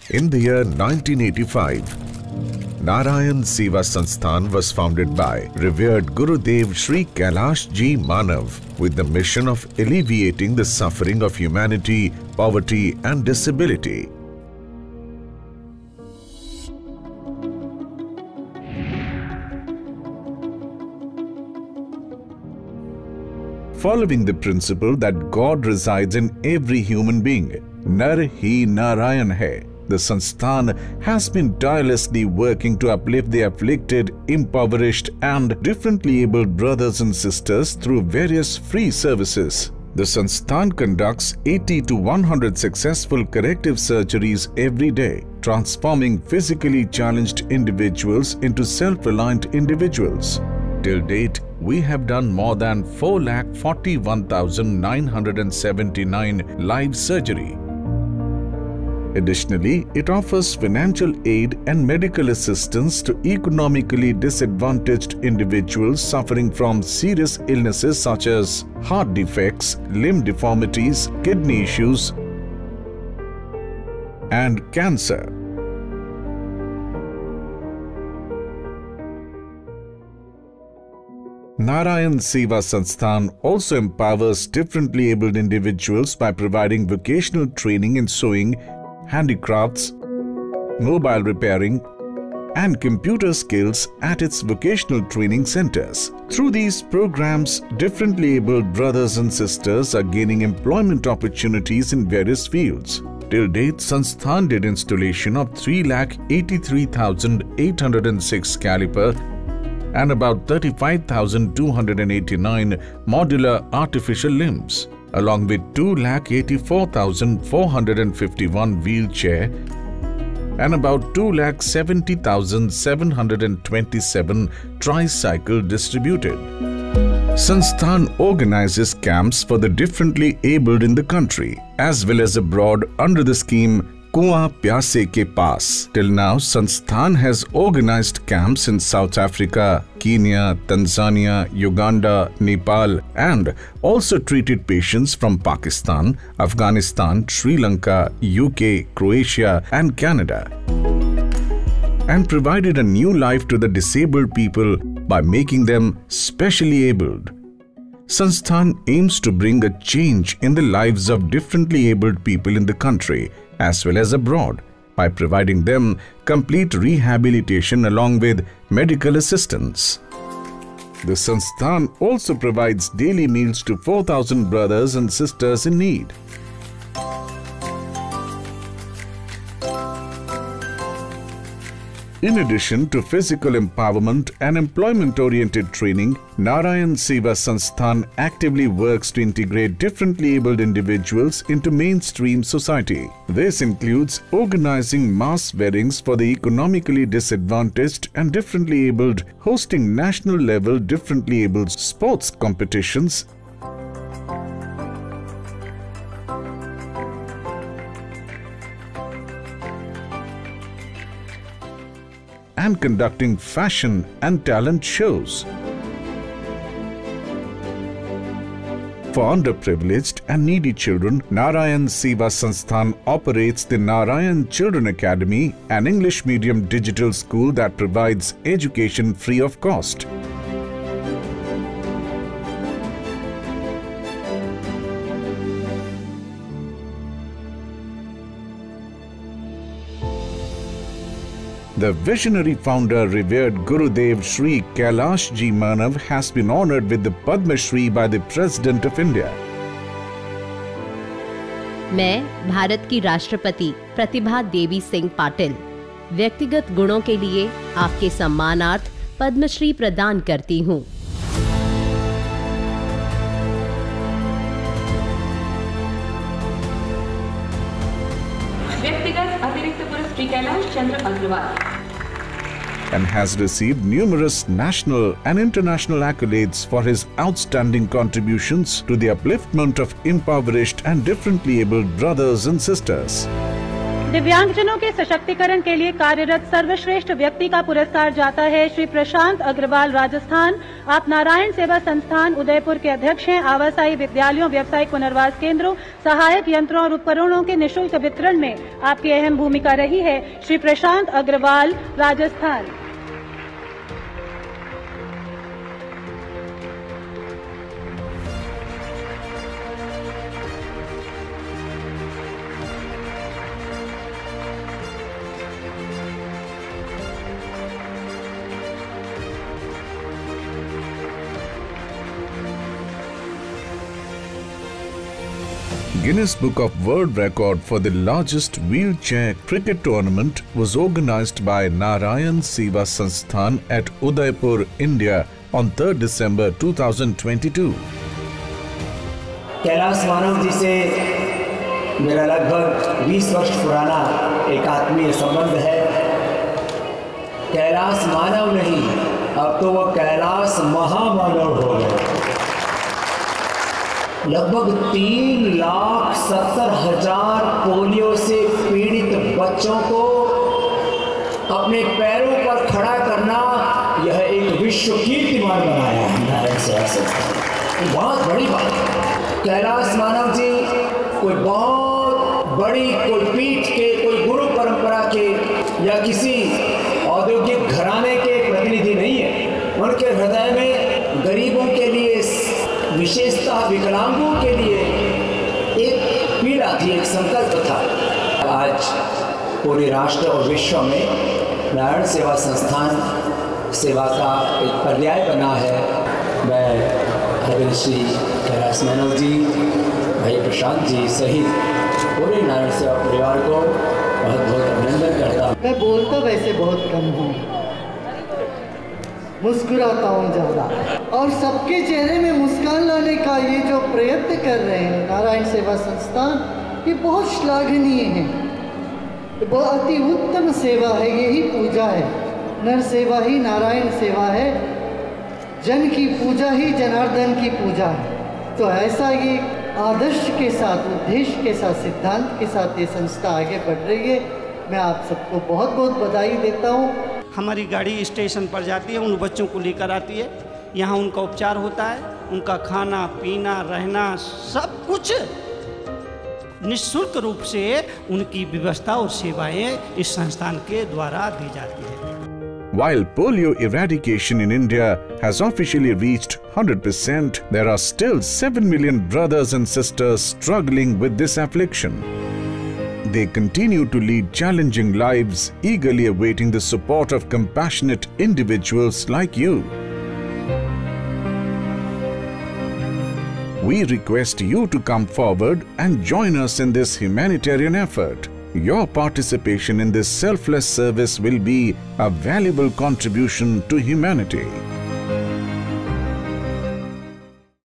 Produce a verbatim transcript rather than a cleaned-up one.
In the year nineteen eighty-five, Narayan Seva Sansthan was founded by revered Gurudev Sri Kailash Ji Manav with the mission of alleviating the suffering of humanity, poverty and disability. Following the principle that God resides in every human being, Nar Hi Narayan Hai, the Sansthan has been tirelessly working to uplift the afflicted, impoverished and differently abled brothers and sisters through various free services. The Sansthan conducts eighty to one hundred successful corrective surgeries every day, transforming physically challenged individuals into self-reliant individuals. Till date, we have done more than four lakh forty-one thousand nine hundred seventy-nine live surgery. Additionally, it offers financial aid and medical assistance to economically disadvantaged individuals suffering from serious illnesses such as heart defects, limb deformities, kidney issues, and cancer. Narayan Seva Sansthan also empowers differently abled individuals by providing vocational training in sewing, handicrafts, mobile repairing, and computer skills at its vocational training centers. Through these programs, differently abled brothers and sisters are gaining employment opportunities in various fields. Till date, Sansthan did installation of three lakh eighty-three thousand eight hundred six caliper and about thirty-five thousand two hundred eighty-nine modular artificial limbs, along with two lakh eighty-four thousand four hundred fifty-one wheelchair and about two lakh seventy thousand seven hundred twenty-seven tricycle distributed. Sansthan organizes camps for the differently abled in the country as well as abroad under the scheme Kuan Pyase Ke Paas. Till now, Sansthan has organized camps in South Africa, Kenya, Tanzania, Uganda, Nepal, and also treated patients from Pakistan, Afghanistan, Sri Lanka, U K, Croatia, and Canada, and provided a new life to the disabled people by making them specially abled. Sansthan aims to bring a change in the lives of differently abled people in the country as well as abroad by providing them complete rehabilitation along with medical assistance. The Sansthan also provides daily meals to four thousand brothers and sisters in need. In addition to physical empowerment and employment-oriented training, Narayan Seva Sansthan actively works to integrate differently abled individuals into mainstream society. This includes organizing mass weddings for the economically disadvantaged and differently abled, hosting national-level differently abled sports competitions, and conducting fashion and talent shows. For underprivileged and needy children, Narayan Seva Sansthan operates the Narayan Children Academy, an English medium digital school that provides education free of cost. The visionary founder, revered Gurudev Sri Kailash Ji Manav, has been honored with the Padma Shri by the President of India. मैं भारत की राष्ट्रपति प्रतिभा देवी सिंह पाटिल व्यक्तिगत गुणों के लिए आपके सम्मानार्थ पद्मश्री प्रदान करती हूँ। व्यक्तिगत अतिरिक्त पुरस्कार Kailash Chandra Agarwal and has received numerous national and international accolades for his outstanding contributions to the upliftment of impoverished and differently abled brothers and sisters. दिव्यांगजनों के सशक्तिकरण के लिए कार्यरत सर्वश्रेष्ठ व्यक्ति का पुरस्कार जाता है श्री प्रशांत अग्रवाल, राजस्थान। आप नारायण सेवा संस्थान उदयपुर के अध्यक्ष हैं। आवासीय विद्यालयों, व्यावसायिक पुनर्वास केंद्रों, सहायक यंत्रों और उपकरणों के निःशुल्क वितरण में आपकी अहम भूमिका रही है। श्री प्रशांत Agarwal, Rajasthan. Guinness Book of World Record for the largest wheelchair cricket tournament was organized by Narayan Seva Sansthan at Udaipur, India on third December two thousand twenty-two. Kailash मानव जी से मेरा लगभग बीस वर्ष पुराना एक आत्मीय संबंध है। कैलाश मानव नहीं, अब तो वो कैलाश महामानव हो गए। लगभग तीन लाख सत्तर हजार पोलियो से पीड़ित बच्चों को अपने पैरों पर खड़ा करना, यह एक विश्व कीर्तिमान बनाया है नारायण सेवा संस्थान। बहुत बड़ी बात है। कैलाश मानव जी कोई बहुत बड़ी कोई पीठ के, कोई गुरु परंपरा के या किसी औद्योगिक घराने के प्रतिनिधि नहीं है। उनके हृदय में गरीबों के लिए, विशेषतः विकलांगों के लिए एक पीड़ा थी, एक संकल्प था। आज पूरे राष्ट्र और विश्व में नारायण सेवा संस्थान सेवा का एक पर्याय बना है। मैं आदरणीय श्री कैलाश मानव जी, भाई प्रशांत जी सहित पूरे नारायण सेवा परिवार को बहुत बहुत अभिनंदन करता हूँ। मैं बोलता वैसे बहुत कम हूँ, मुस्कुराता हूँ ज़्यादा, और सबके चेहरे में मुस्कान लाने का ये जो प्रयत्न कर रहे हैं नारायण सेवा संस्थान, ये बहुत श्लाघनीय है। बहुत अति उत्तम सेवा है, यही पूजा है। नर सेवा ही नारायण सेवा है, जन की पूजा ही जनार्दन की पूजा है। तो ऐसा ये आदर्श के साथ, उद्देश्य के साथ, सिद्धांत के साथ ये संस्था आगे बढ़ रही है। मैं आप सबको बहुत बहुत बधाई देता हूँ। हमारी गाड़ी स्टेशन पर जाती है, उन बच्चों को लेकर आती है, यहाँ उनका उपचार होता है, उनका खाना पीना रहना सब कुछ निःशुल्क रूप से उनकी व्यवस्था और सेवाएं इस संस्थान के द्वारा दी जाती है। While polio eradication in India has officially reached one hundred percent, there are still seven million brothers and sisters struggling with this affliction. They continue to lead challenging lives, eagerly awaiting the support of compassionate individuals like you. We request you to come forward and join us in this humanitarian effort. Your participation in this selfless service will be a valuable contribution to humanity.